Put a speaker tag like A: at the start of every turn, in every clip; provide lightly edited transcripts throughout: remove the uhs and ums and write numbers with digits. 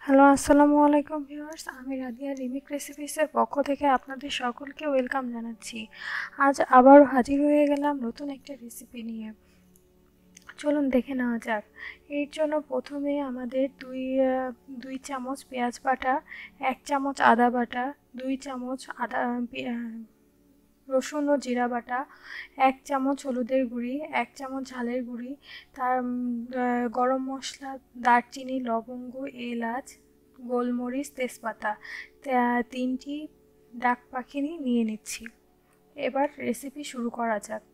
A: Hello, আসসালামু আলাইকুম viewers. আমি রাদিয়া রিমিক রেসিপিসের পক্ষ থেকে আপনাদের সকলকে ওয়েলকাম জানাচ্ছি। আজ আবারও হাজির হয়ে গেলাম নতুন একটা রেসিপি নিয়ে। চলুন দেখে নেওয়া যাক। এর জন্য প্রথমে আমাদের দুই চামচ পেঁয়াজ বাটা, 1 চামচ আদা বাটা, 2 চামচ রসুন ও জিরা বাটা, 1 চামচ হলুদের গুঁড়ি, 1 চামচ ঝালের গুঁড়ি, গরম মশলা, দারচিনি, লবঙ্গ, এলাচ, গোলমরিচ, তেজপাতা, 3টি ডাক পাখি নিয়ে নিচ্ছি। এবার রেসিপি শুরু করা যাক।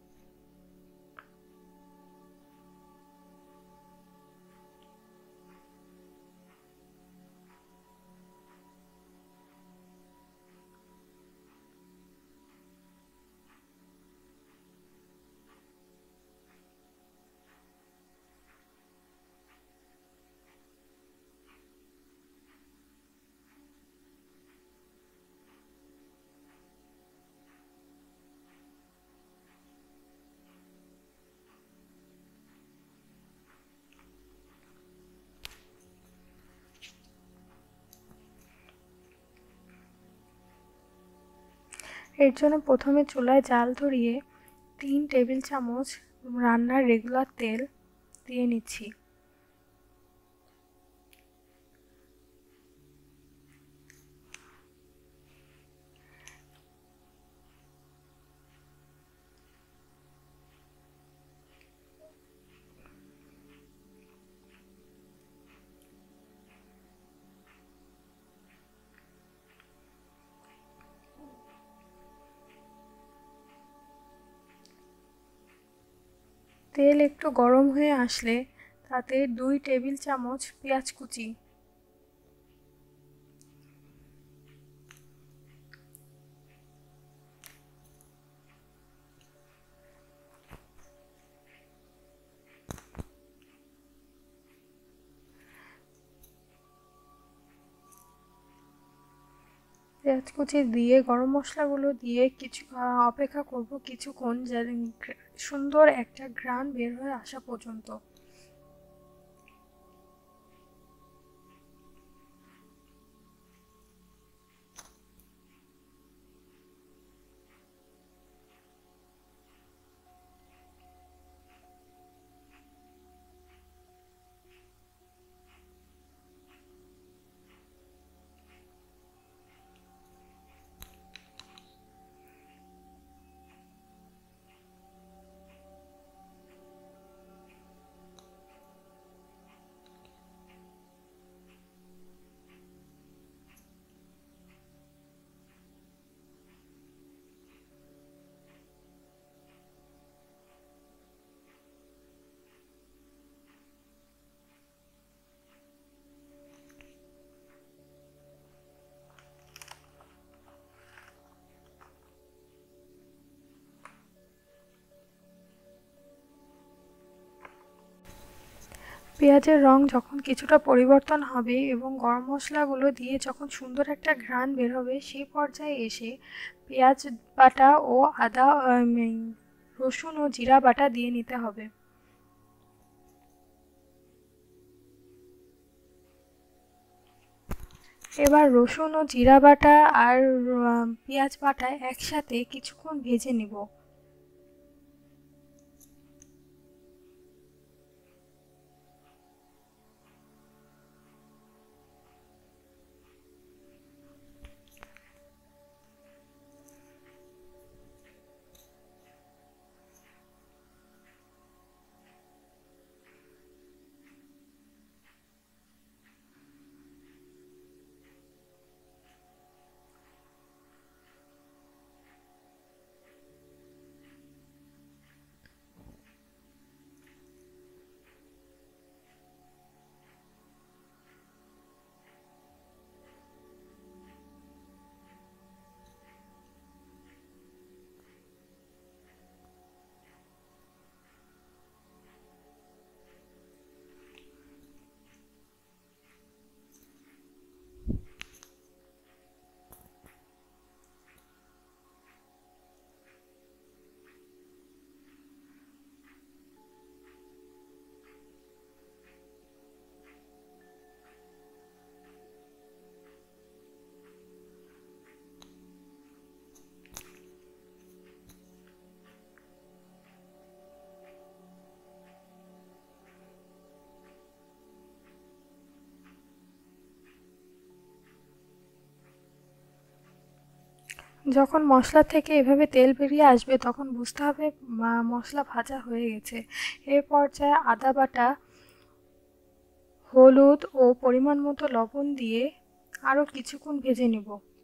A: এর জন্য প্রথমে চুলায় জাল ধরিয়ে 3 টেবিল চামচ রান্নার রেগুলার তেল দিয়ে নিচ্ছি। তেল একটু গরম হয়ে আসলে তাতে 2 টেবিল চামচ পেঁয়াজ কুচি, পেঁয়াজ কুচি দিয়ে গরম মশলাগুলো দিয়ে কিছু অপেক্ষা করব কিছুক্ষণ, যাতে সুন্দর একটা ঘ্রাণ বের হয়ে আসা পর্যন্ত। পেঁয়াজের রং যখন কিছুটা পরিবর্তন হবে এবং গরম মশলাগুলো দিয়ে যখন সুন্দর একটা ঘ্রাণ বের হবে, সেই পর্যায়ে এসে পেঁয়াজ বাটা ও রসুন ও জিরা বাটা দিয়ে নিতে হবে। এবার রসুন ও জিরা বাটা আর পেঁয়াজ বাটা একসাথে কিছুক্ষণ ভেজে নিব। যখন মশলা থেকে এভাবে তেল বেরিয়ে আসবে তখন বুঝতে হবে মশলা ভাজা হয়ে গেছে। এই পর্যায়ে আদা বাটা, হলুদ ও পরিমাণ মতো লবণ দিয়ে আরও কিছুক্ষণ ভেজে নেব।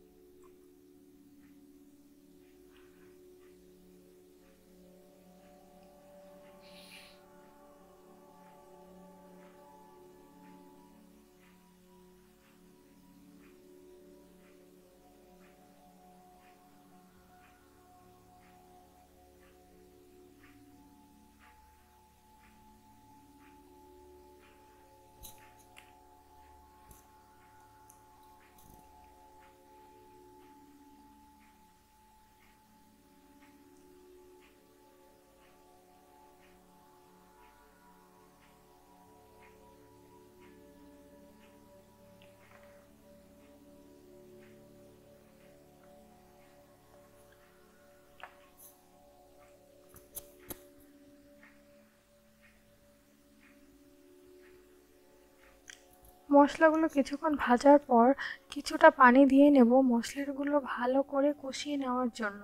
A: মশলাগুলো কিছুক্ষণ ভাজার পর কিছুটা পানি দিয়ে নেব মশলাগুলো ভালো করে কষিয়ে নেওয়ার জন্য।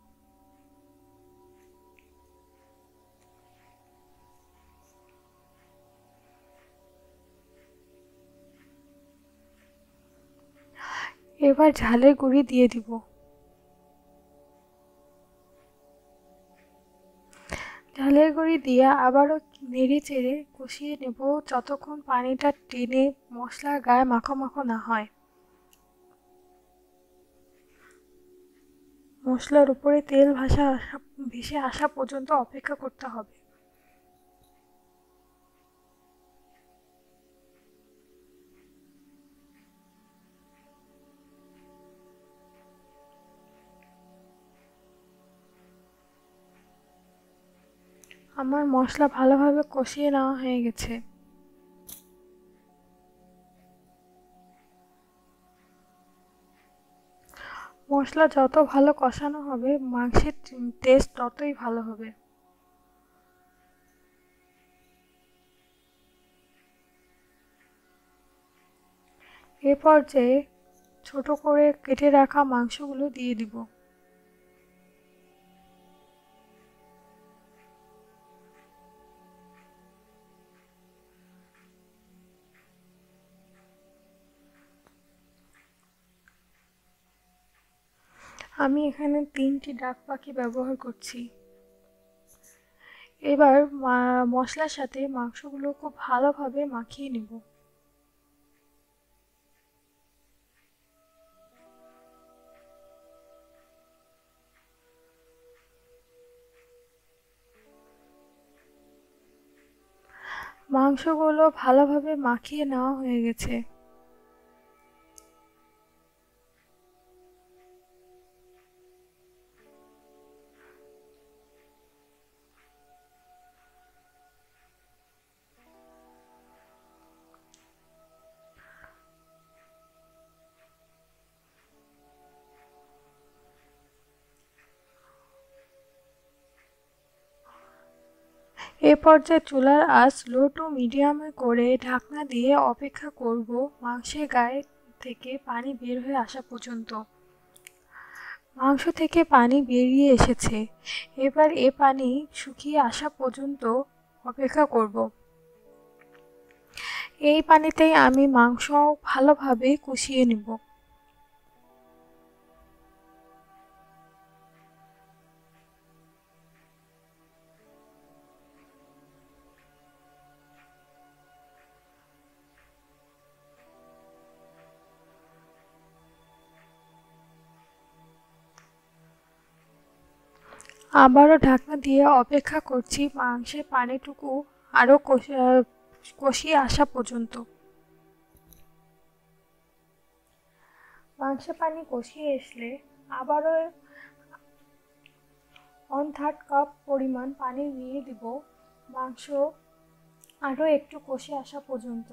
A: এবার ঝালের গুঁড়ি দিয়ে দিব। ঝালের গুঁড়ি দিয়ে আবারও নেড়ে চেড়ে কষিয়ে নেব যতক্ষণ পানিটা টেনে মশলার গায়ে মাখো মাখো না হয়। মশলার উপরে তেল ভেসে আসা পর্যন্ত অপেক্ষা করতে হবে। আমার মশলা ভালোভাবে কষিয়ে নেওয়া হয়ে গেছে। মশলা যত ভালো কষানো হবে মাংসের টেস্ট ততই ভালো হবে। এ পর্যায়ে ছোট করে কেটে রাখা মাংসগুলো দিয়ে দিব। আমি এখানে 3টি ডাক পাখি ব্যবহার করছি। এবার মশলার সাথে মাংসগুলো খুব ভালোভাবে মাখিয়ে নেব। মাংসগুলো ভালোভাবে মাখিয়ে নেওয়া হয়ে গেছে। এ পর্যায়ে চুলার আঁচ লো টু মিডিয়ামে করে ঢাকনা দিয়ে অপেক্ষা করব মাংসের গায়ে থেকে পানি বের হয়ে আসা পর্যন্ত। মাংস থেকে পানি বেরিয়ে এসেছে। এবার এ পানি শুকিয়ে আসা পর্যন্ত অপেক্ষা করব। এই পানিতেই আমি মাংস ভালোভাবে কষিয়ে নেব। আবারও ঢাকনা দিয়ে অপেক্ষা করছি মাংসের পানিটুকু আরও কষিয়ে আসা পর্যন্ত। মাংসের পানি কষিয়ে আসলে আবারও 1/3 কাপ পরিমাণ পানি দিয়ে দিব মাংস আরও একটু কষে আসা পর্যন্ত।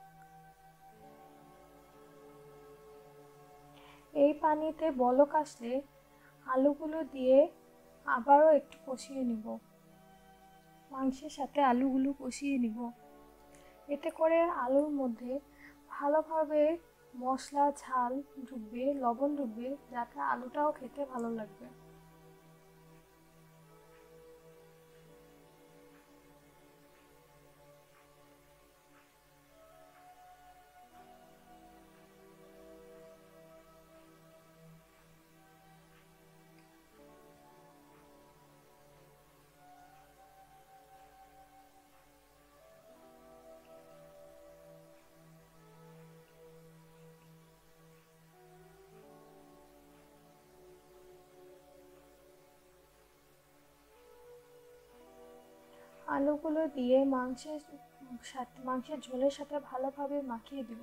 A: এই পানিতে বলক আসলে আলুগুলো দিয়ে আবারও একটু কষিয়ে নিব। মাংসের সাথে আলুগুলো কষিয়ে নিব। এতে করে আলুর মধ্যে ভালোভাবে মশলা ঝাল ঢুকবে, লবণ ঢুকবে, যাতে আলুটাও খেতে ভালো লাগবে। আলুগুলো দিয়ে মাংসের ঝোলের সাথে ভালোভাবে মাখিয়ে দিব।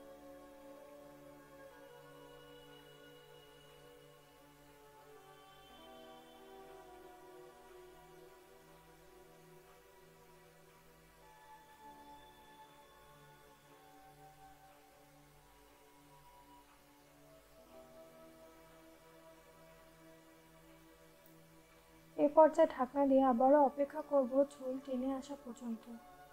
A: এই পর্যায়ে ঢাকনা দিয়ে আবারও অপেক্ষা করব ঝোল টেনে আসা পর্যন্ত।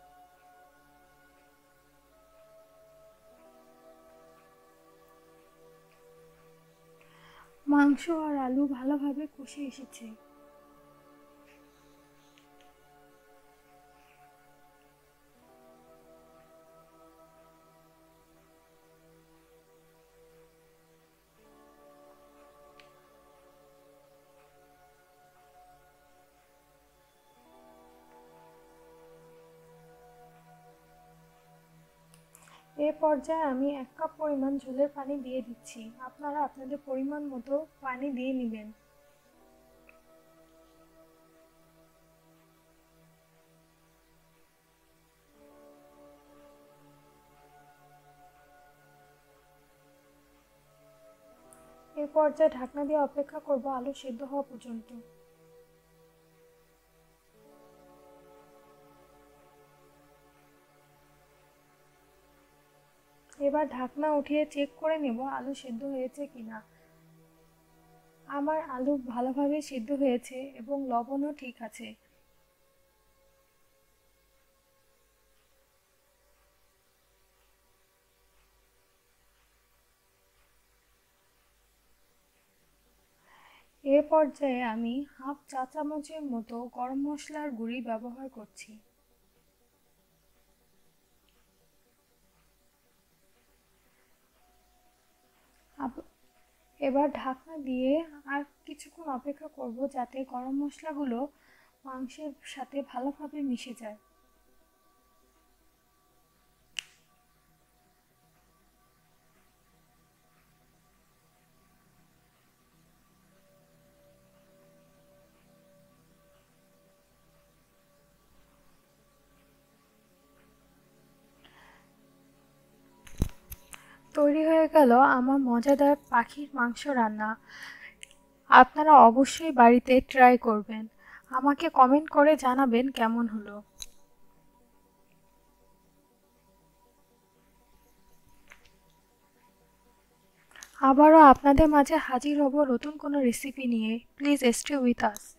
A: মাংস আর আলু ভালোভাবে কষে এসেছে। এ পর্যায়ে আমি 1 কাপ পরিমাণ ঝোলের পানি দিয়ে দিচ্ছি। আপনারা আপনাদের পরিমাণ মতো পানি দিয়ে নেবেন। এ পর্যায়ে ঢাকনা দিয়ে অপেক্ষা করব আলু সেদ্ধ হওয়া পর্যন্ত। এবার ঢাকনা উঠিয়ে চেক করে নেব আলু সেদ্ধ হয়েছে কিনা। আমার আলু ভালোভাবে সেদ্ধ হয়েছে এবং লবণও ঠিক আছে। এ পর্যায়ে আমি হাফ চা চামচের মতো গরম মশলার গুঁড়ি ব্যবহার করছি। এবার ঢাকনা দিয়ে আর কিছুক্ষণ অপেক্ষা করব যাতে গরম মশলাগুলো মাংসের সাথে ভালোভাবে মিশে যায়। তৈরি হয়ে গেল আমার মজাদার পাখির মাংস রান্না। আপনারা অবশ্যই বাড়িতে ট্রাই করবেন। আমাকে কমেন্ট করে জানাবেন কেমন হলো। আবারও আপনাদের মাঝে হাজির হব নতুন কোনো রেসিপি নিয়ে। Please stay with us.